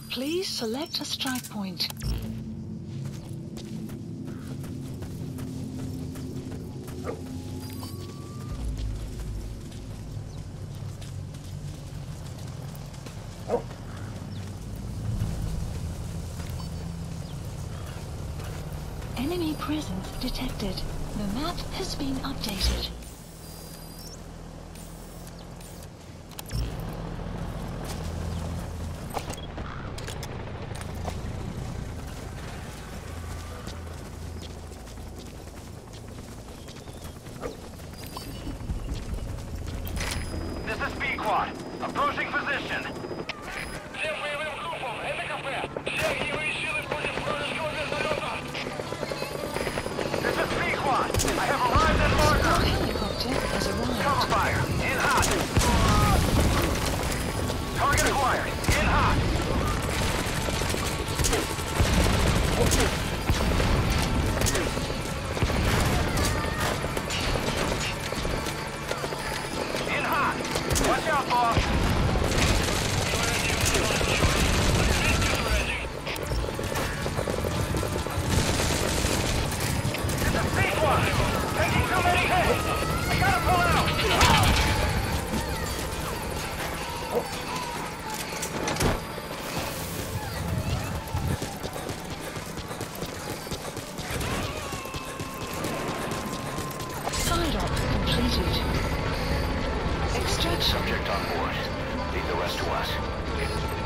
Please select a strike point. Enemy presence detected. The map has been updated. This is B-Quad. Approaching position. This is B-Quad. I have arrived at marker. Our helicopter has arrived. Cover fire. In hot. Target acquired. In hot. In hot. Watch out, boss. This is B-Quad. Taking too many hits. I gotta pull out. Side op completed. Extraction. Subject on board. Leave the rest to us.